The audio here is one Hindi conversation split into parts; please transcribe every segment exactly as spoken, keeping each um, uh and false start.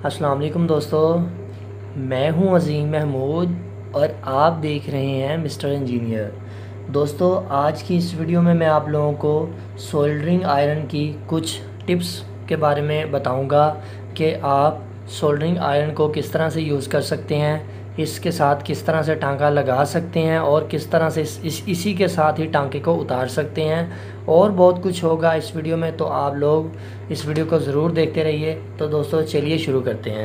अस्सलाम वालेकुम दोस्तों, मैं हूं अज़ीम महमूद और आप देख रहे हैं मिस्टर इंजीनियर। दोस्तों, आज की इस वीडियो में मैं आप लोगों को सोल्डरिंग आयरन की कुछ टिप्स के बारे में बताऊंगा कि आप सोल्डरिंग आयरन को किस तरह से यूज़ कर सकते हैं, इसके साथ किस तरह से टांका लगा सकते हैं और किस तरह से इस, इस इसी के साथ ही टांके को उतार सकते हैं। और बहुत कुछ होगा इस वीडियो में, तो आप लोग इस वीडियो को ज़रूर देखते रहिए। तो दोस्तों चलिए शुरू करते हैं।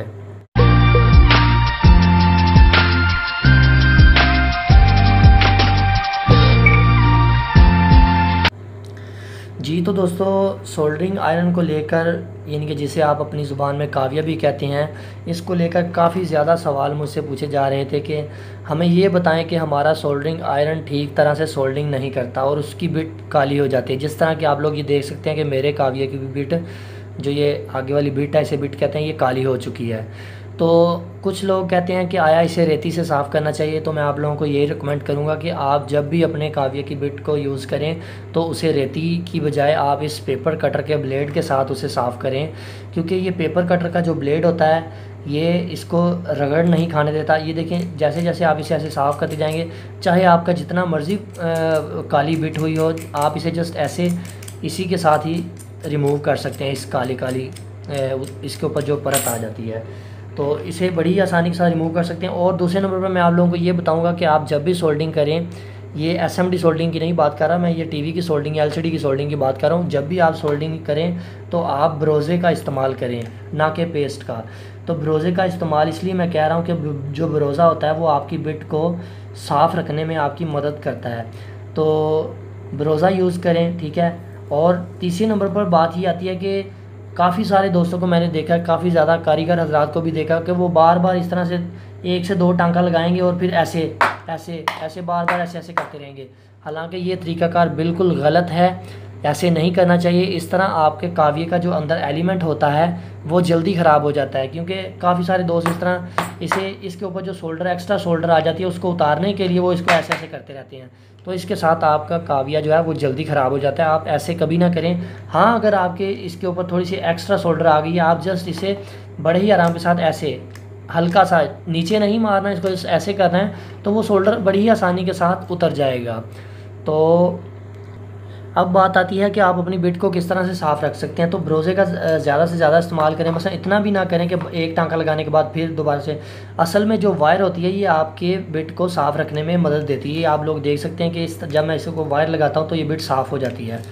जी तो दोस्तों, सोल्डरिंग आयरन को लेकर, यानी कि जिसे आप अपनी ज़ुबान में काविया भी कहते हैं, इसको लेकर काफ़ी ज़्यादा सवाल मुझसे पूछे जा रहे थे कि हमें ये बताएं कि हमारा सोल्डरिंग आयरन ठीक तरह से सोल्डरिंग नहीं करता और उसकी बिट काली हो जाती है। जिस तरह कि आप लोग ये देख सकते हैं कि मेरे काविया की भी बिट, जो ये आगे वाली बिट है, इसे बिट कहते हैं, ये काली हो चुकी है। तो कुछ लोग कहते हैं कि आया इसे रेती से साफ़ करना चाहिए। तो मैं आप लोगों को यही रिकमेंड करूंगा कि आप जब भी अपने काविया की बिट को यूज़ करें तो उसे रेती की बजाय आप इस पेपर कटर के ब्लेड के साथ उसे साफ़ करें, क्योंकि ये पेपर कटर का जो ब्लेड होता है ये इसको रगड़ नहीं खाने देता। ये देखें, जैसे जैसे आप इसे ऐसे साफ़ करते जाएंगे, चाहे आपका जितना मर्ज़ी काली बिट हुई हो, आप इसे जस्ट ऐसे इसी के साथ ही रिमूव कर सकते हैं। इस काली काली इसके ऊपर जो परत आ जाती है, तो इसे बड़ी आसानी के साथ रिमूव कर सकते हैं। और दूसरे नंबर पर मैं आप लोगों को ये बताऊंगा कि आप जब भी सोल्डिंग करें, ये एसएमडी सोल्डिंग की नहीं बात कर रहा मैं, ये टीवी की सोल्डिंग, एलसीडी की सोल्डिंग की बात कर रहा हूँ। जब भी आप सोल्डिंग करें तो आप ब्रोज़े का इस्तेमाल करें, ना कि पेस्ट का। तो ब्रोज़े का इस्तेमाल इसलिए मैं कह रहा हूँ कि जो ब्रोज़ा होता है वो आपकी बिट को साफ़ रखने में आपकी मदद करता है, तो ब्रोज़ा यूज़ करें, ठीक है। और तीसरे नंबर पर बात ये आती है कि काफ़ी सारे दोस्तों को मैंने देखा है, काफ़ी ज़्यादा कारीगर हजरात को भी देखा कि वो बार बार इस तरह से एक से दो टांका लगाएंगे और फिर ऐसे ऐसे ऐसे बार बार ऐसे ऐसे करते रहेंगे। हालांकि ये तरीकाकार बिल्कुल गलत है, ऐसे नहीं करना चाहिए। इस तरह आपके काविये का जो अंदर एलिमेंट होता है वो जल्दी ख़राब हो जाता है, क्योंकि काफ़ी सारे दोस्त इस तरह इसे इसके ऊपर जो शोल्डर एक्स्ट्रा शोल्डर आ जाती है उसको उतारने के लिए वो इसको ऐसे ऐसे करते रहते हैं। तो इसके साथ आपका काविया जो है वो जल्दी ख़राब हो जाता है। आप ऐसे कभी ना करें। हाँ, अगर आपके इसके ऊपर थोड़ी सी एक्स्ट्रा शोल्डर आ गई है, आप जस्ट इसे बड़े ही आराम के साथ ऐसे हल्का सा नीचे नहीं मारना, इसको ऐसे करना है, तो वो शोल्डर बड़ी ही आसानी के साथ उतर जाएगा। तो अब बात आती है कि आप अपनी बिट को किस तरह से साफ़ रख सकते हैं। तो ब्रोज़े का ज़्यादा से ज़्यादा इस्तेमाल करें, मसलन इतना भी ना करें कि एक टांका लगाने के बाद फिर दोबारा से। असल में जो वायर होती है ये आपके बिट को साफ़ रखने में मदद देती है। आप लोग देख सकते हैं कि इस जब मैं इसको वायर लगाता हूँ तो ये बिट साफ़ हो जाती है।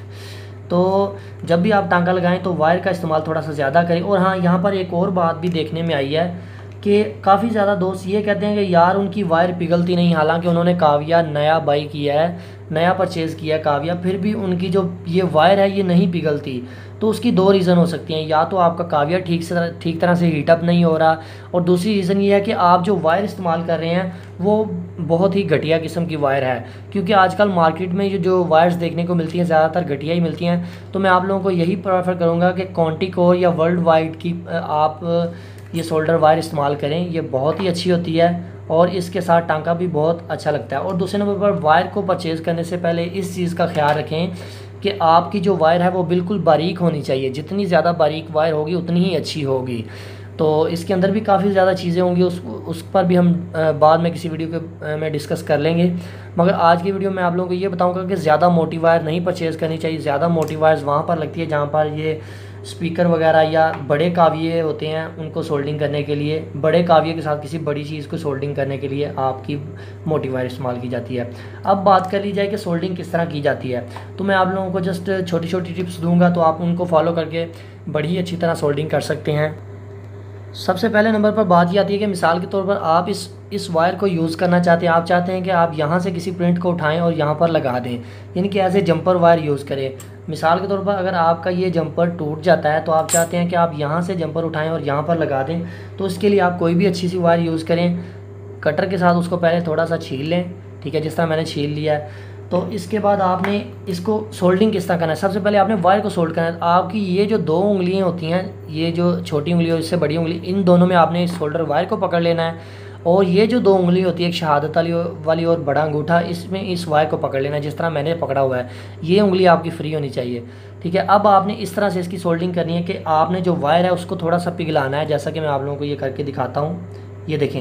तो जब भी आप टांका लगाएं तो वायर का इस्तेमाल थोड़ा सा ज़्यादा करें। और हाँ, यहाँ पर एक और बात भी देखने में आई है कि काफ़ी ज़्यादा दोस्त ये कहते हैं कि यार उनकी वायर पिघलती नहीं, हालांकि उन्होंने काविया नया बाई किया है, नया परचेज़ किया है काविया, फिर भी उनकी जो ये वायर है ये नहीं पिघलती। तो उसकी दो रीज़न हो सकती हैं, या तो आपका काविया ठीक से ठीक तरह से हीटअप नहीं हो रहा, और दूसरी रीज़न ये है कि आप जो वायर इस्तेमाल कर रहे हैं वो बहुत ही घटिया किस्म की वायर है। क्योंकि आजकल मार्केट में जो जो वायर्स देखने को मिलती हैं ज़्यादातर घटिया ही मिलती हैं। तो मैं आप लोगों को यही प्रेफर करूँगा कि कॉन्टिकोर या वर्ल्ड वाइड की आप ये शोल्डर वायर इस्तेमाल करें, ये बहुत ही अच्छी होती है और इसके साथ टांका भी बहुत अच्छा लगता है। और दूसरे नंबर पर वायर को परचेज़ करने से पहले इस चीज़ का ख्याल रखें कि आपकी जो वायर है वो बिल्कुल बारीक होनी चाहिए। जितनी ज़्यादा बारीक वायर होगी उतनी ही अच्छी होगी। तो इसके अंदर भी काफ़ी ज़्यादा चीज़ें होंगी, उस उस पर भी हम बाद में किसी वीडियो के में डिस्कस कर लेंगे। मगर आज की वीडियो में आप लोगों को ये बताऊंगा कि ज़्यादा मोटी वायर नहीं परचेज़ करनी चाहिए। ज़्यादा मोटी वायर्स वहाँ पर लगती है जहाँ पर ये स्पीकर वगैरह या बड़े काविये होते हैं, उनको सोल्डिंग करने के लिए, बड़े काविये के साथ किसी बड़ी चीज़ को सोल्डिंग करने के लिए आपकी मोटी वायर इस्तेमाल की जाती है। अब बात कर ली जाए कि सोल्डिंग किस तरह की जाती है, तो मैं आप लोगों को जस्ट छोटी छोटी टिप्स दूंगा, तो आप उनको फॉलो करके बड़ी ही अच्छी तरह सोल्डिंग कर सकते हैं। सबसे पहले नंबर पर बात ये आती है कि मिसाल के तौर पर आप इस इस वायर को यूज़ करना चाहते हैं। आप चाहते हैं कि आप यहाँ से किसी प्रिंट को उठाएं और यहाँ पर लगा दें, यानी कि ऐसे जंपर वायर यूज़ करें। मिसाल के तौर पर अगर आपका ये जंपर टूट जाता है तो आप चाहते हैं कि आप यहाँ से जंपर उठाएं और यहाँ पर लगा दें, तो इसके लिए आप कोई भी अच्छी सी वायर यूज़ करें। कटर के साथ उसको पहले थोड़ा सा छील लें, ठीक है, जिस तरह मैंने छील लिया है। तो इसके बाद आपने इसको सोल्डिंग किस तरह करना है। सबसे पहले आपने वायर को सोल्ड करना है। आपकी ये जो दो उंगलियां होती हैं, ये जो छोटी उंगली और इससे बड़ी उंगली, इन दोनों में आपने इस सोल्डर वायर को पकड़ लेना है और ये जो दो उंगली होती है, एक शहादत वाली वाली और बड़ा अंगूठा, इसमें इस वायर को पकड़ लेना जिस तरह मैंने पकड़ा हुआ है। ये उंगली आपकी फ्री होनी चाहिए, ठीक है। अब आपने इस तरह से इसकी सोल्डिंग करनी है कि आपने जो वायर है उसको थोड़ा सा पिघलाना है, जैसा कि मैं आप लोगों को ये करके दिखाता हूँ। ये देखें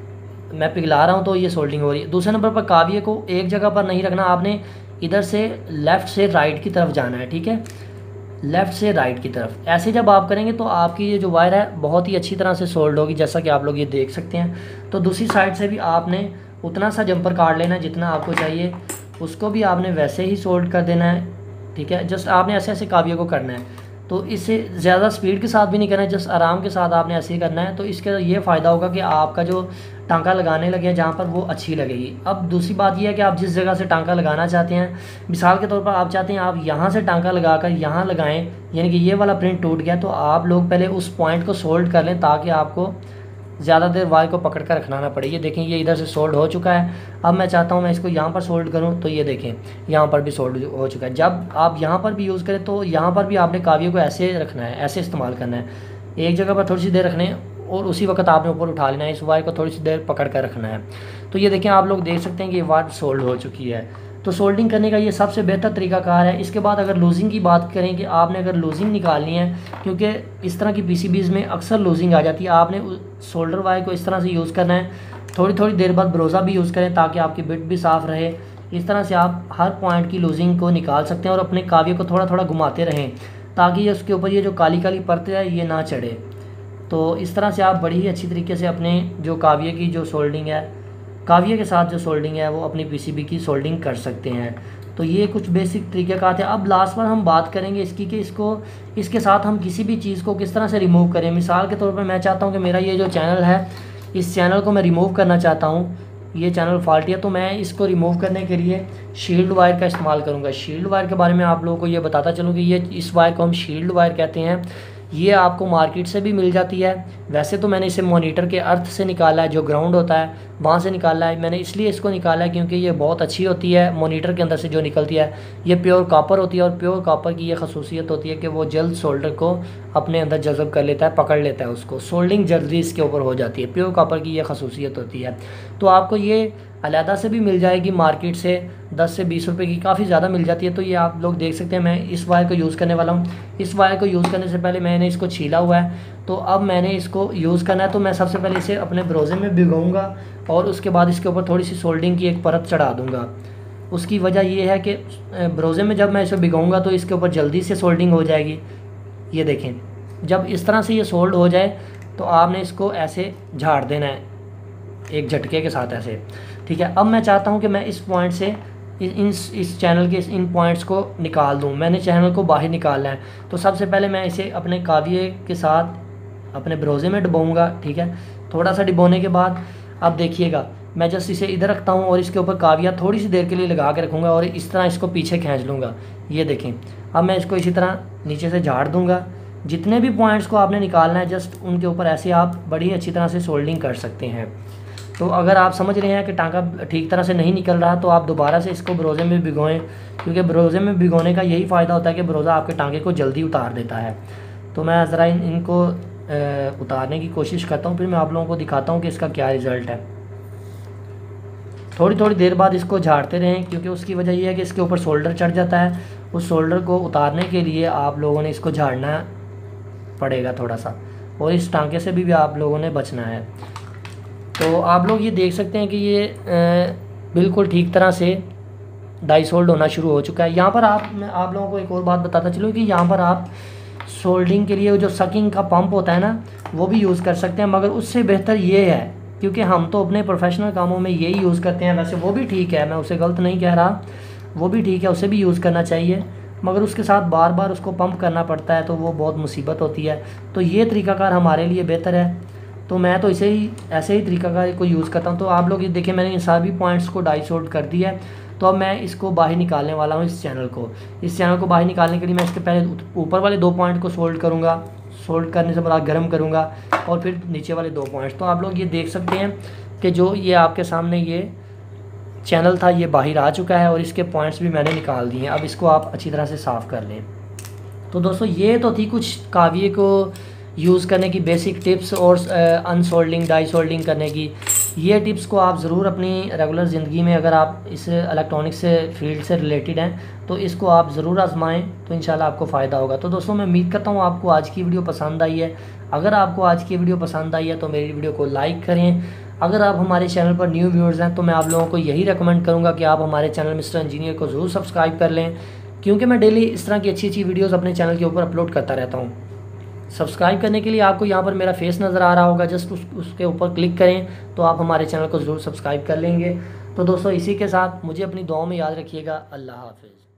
मैं पिघला रहा हूँ तो ये सोल्डिंग हो रही है। दूसरे नंबर पर काविये को एक जगह पर नहीं रखना, आपने इधर से लेफ़्ट से राइट की तरफ जाना है, ठीक है, लेफ़्ट से राइट की तरफ। ऐसे जब आप करेंगे तो आपकी ये जो वायर है बहुत ही अच्छी तरह से सोल्ड होगी, जैसा कि आप लोग ये देख सकते हैं। तो दूसरी साइड से भी आपने उतना सा जंपर काट लेना है जितना आपको चाहिए, उसको भी आपने वैसे ही सोल्ड कर देना है, ठीक है। जस्ट आपने ऐसे ऐसे काविये को करना है, तो इससे ज़्यादा स्पीड के साथ भी नहीं करना है, जस्ट आराम के साथ आपने ऐसे ही करना है। तो इसका ये फ़ायदा होगा कि आपका जो टांका लगाने लगे जहाँ पर वो अच्छी लगेगी। अब दूसरी बात ये है कि आप जिस जगह से टांका लगाना चाहते हैं, मिसाल के तौर पर आप चाहते हैं आप यहाँ से टांका लगाकर यहाँ लगाएं, यानी कि ये वाला प्रिंट टूट गया, तो आप लोग पहले उस पॉइंट को सोल्ड कर लें ताकि आपको ज़्यादा देर वायर को पकड़ कर रखना ना पड़े। ये देखें ये इधर से सोल्ड हो चुका है। अब मैं चाहता हूँ मैं इसको यहाँ पर सोल्ड करूँ, तो ये देखें यहाँ पर भी सोल्ड हो चुका है। जब आप यहाँ पर भी यूज़ करें तो यहाँ पर भी आपने काविये को ऐसे रखना है, ऐसे इस्तेमाल करना है, एक जगह पर थोड़ी सी देर रखने और उसी वक्त आपने ऊपर उठा लेना है, इस वायर को थोड़ी सी देर पकड़ कर रखना है। तो ये देखें आप लोग देख सकते हैं कि ये वायर सोल्ड हो चुकी है। तो सोल्डिंग करने का ये सबसे बेहतर तरीकाकार है। इसके बाद अगर लूजिंग की बात करें कि आपने अगर लूजिंग निकालनी है, क्योंकि इस तरह की पीसीबीज़ में अक्सर लूजिंग आ जाती है, आपने सोल्डर वायर को इस तरह से यूज़ करना है। थोड़ी थोड़ी देर बाद ब्रोज़ा भी यूज़ करें ताकि आपकी बिट भी साफ़ रहे। इस तरह से आप हर पॉइंट की लूजिंग को निकाल सकते हैं और अपने काविये को थोड़ा थोड़ा घुमाते रहें ताकि ये उसके ऊपर ये जो काली काली परत है ये ना चढ़े। तो इस तरह से आप बड़ी ही अच्छी तरीके से अपने जो काविये की जो सोल्डिंग है, काविये के साथ जो सोल्डिंग है वो अपनी पीसीबी की सोल्डिंग कर सकते हैं। तो ये कुछ बेसिक तरीक़ेकार थे। अब लास्ट पर हम बात करेंगे इसकी कि इसको इसके साथ हम किसी भी चीज़ को किस तरह से रिमूव करें। मिसाल के तौर पर मैं चाहता हूँ कि मेरा ये जो चैनल है, इस चैनल को मैं रिमूव करना चाहता हूँ, ये चैनल फॉल्टी है, तो मैं इसको रिमूव करने के लिए शील्ड वायर का इस्तेमाल करूँगा। शील्ड वायर के बारे में आप लोगों को ये बताता चलूँ कि ये इस वायर को हम शील्ड वायर कहते हैं। ये आपको मार्केट से भी मिल जाती है। वैसे तो मैंने इसे मॉनिटर के अर्थ से निकाला है, जो ग्राउंड होता है वहाँ से निकाला है। मैंने इसलिए इसको निकाला है क्योंकि ये बहुत अच्छी होती है, मॉनिटर के अंदर से जो निकलती है ये प्योर कॉपर होती है। और प्योर कॉपर की ये खसूसियत होती है कि वो जल्द सोल्डर को अपने अंदर जज़ब कर लेता है, पकड़ लेता है उसको, सोल्डिंग जल्दी इसके ऊपर हो जाती है। प्योर कॉपर की ये खसूसियत होती है। तो आपको ये अलहदा से भी मिल जाएगी मार्केट से, दस से बीस रुपए की काफ़ी ज़्यादा मिल जाती है। तो ये आप लोग देख सकते हैं मैं इस वायर को यूज़ करने वाला हूँ। इस वायर को यूज़ करने से पहले मैंने इसको छीला हुआ है, तो अब मैंने इसको यूज़ करना है। तो मैं सबसे पहले इसे अपने ब्रोज़े में भिगोऊँगा और उसके बाद इसके ऊपर थोड़ी सी सोल्डिंग की एक परत चढ़ा दूँगा। उसकी वजह यह है कि ब्रोज़े में जब मैं इसे भिगोऊँगा तो इसके ऊपर जल्दी से सोल्डिंग हो जाएगी। ये देखें जब इस तरह से ये सोल्ड हो जाए तो आपने इसको ऐसे झाड़ देना है एक झटके के साथ ऐसे, ठीक है। अब मैं चाहता हूं कि मैं इस पॉइंट से इन इस चैनल के इन पॉइंट्स को निकाल दूं। मैंने चैनल को बाहर निकालना है, तो सबसे पहले मैं इसे अपने काविये के साथ अपने ब्रोज़े में डुबाऊँगा, ठीक है। थोड़ा सा डुबोने के बाद अब देखिएगा मैं जस्ट इसे इधर रखता हूँ और इसके ऊपर काविया थोड़ी सी देर के लिए लगा के रखूँगा और इस तरह इसको पीछे खींच लूँगा। ये देखें अब मैं इसको इसी तरह नीचे से झाड़ दूँगा। जितने भी पॉइंट्स को आपने निकालना है जस्ट उनके ऊपर ऐसे आप बड़ी अच्छी तरह से सोल्डिंग कर सकते हैं। तो अगर आप समझ रहे हैं कि टांका ठीक तरह से नहीं निकल रहा तो आप दोबारा से इसको ब्रोज़े में भिगोएं, क्योंकि ब्रोज़े में भिगोने का यही फ़ायदा होता है कि ब्रोज़ा आपके टांके को जल्दी उतार देता है। तो मैं ज़रा इन, इनको ए, उतारने की कोशिश करता हूँ, फिर मैं आप लोगों को दिखाता हूँ कि इसका क्या रिज़ल्ट है। थोड़ी थोड़ी देर बाद इसको झाड़ते रहें, क्योंकि उसकी वजह यह है कि इसके ऊपर सोल्डर चढ़ जाता है। उस सोल्डर को उतारने के लिए आप लोगों ने इसको झाड़ना पड़ेगा थोड़ा सा, और इस टांके से भी, भी आप लोगों ने बचना है। तो आप लोग ये देख सकते हैं कि ये ए, बिल्कुल ठीक तरह से डाई सोल्ड होना शुरू हो चुका है। यहाँ पर आप मैं आप लोगों को एक और बात बताता चलूँ कि यहाँ पर आप सोल्डिंग के लिए जो सकिंग का पंप होता है ना, वो भी यूज़ कर सकते हैं, मगर उससे बेहतर ये है, क्योंकि हम तो अपने प्रोफेशनल कामों में यही यूज़ करते हैं। वैसे वो भी ठीक है, मैं उसे गलत नहीं कह रहा, वो भी ठीक है, उसे भी यूज़ करना चाहिए, मगर उसके साथ बार बार उसको पंप करना पड़ता है तो वो बहुत मुसीबत होती है। तो ये तरीकाकार हमारे लिए बेहतर है, तो मैं तो इसे ही ऐसे ही तरीकाकार को यूज़ करता हूँ। तो आप लोग ये देखें मैंने इन सभी पॉइंट्स को डाई सोल्ड कर दिया है। तो अब मैं इसको बाहर निकालने वाला हूँ, इस चैनल को इस चैनल को बाहर निकालने के लिए मैं इसके पहले ऊपर वाले दो पॉइंट को सोल्ड करूँगा, सोल्ड करने से बाद गर्म करूँगा, और फिर नीचे वाले दो पॉइंट्स। तो आप लोग ये देख सकते हैं कि जो ये आपके सामने ये चैनल था ये बाहर आ चुका है और इसके पॉइंट्स भी मैंने निकाल दिए हैं। अब इसको आप अच्छी तरह से साफ़ कर लें। तो दोस्तों ये तो थी कुछ काविये को यूज़ करने की बेसिक टिप्स और अनसोल्डिंग डाई सोल्डिंग करने की। ये टिप्स को आप ज़रूर अपनी रेगुलर ज़िंदगी में, अगर आप इस इलेक्ट्रॉनिक्स से फील्ड से रिलेटेड हैं तो इसको आप ज़रूर आजमाएं, तो इंशाल्लाह आपको फ़ायदा होगा। तो दोस्तों मैं उम्मीद करता हूँ आपको आज की वीडियो पसंद आई है। अगर आपको आज की वीडियो पसंद आई है तो मेरी वीडियो को लाइक करें। अगर आप हमारे चैनल पर न्यू व्यूअर्स हैं तो मैं आप लोगों को यही रिकमेंड करूँगा कि आप हमारे चैनल मिस्टर इंजीनियर को ज़रूर सब्सक्राइब कर लें, क्योंकि मैं डेली इस तरह की अच्छी अच्छी वीडियोज़ अपने चैनल के ऊपर अपलोड करता रहता हूँ। सब्सक्राइब करने के लिए आपको यहाँ पर मेरा फेस नज़र आ रहा होगा, जस्ट उस उसके ऊपर क्लिक करें तो आप हमारे चैनल को ज़रूर सब्सक्राइब कर लेंगे। तो दोस्तों इसी के साथ मुझे अपनी दुआओं में याद रखिएगा। अल्लाह हाफ़िज़।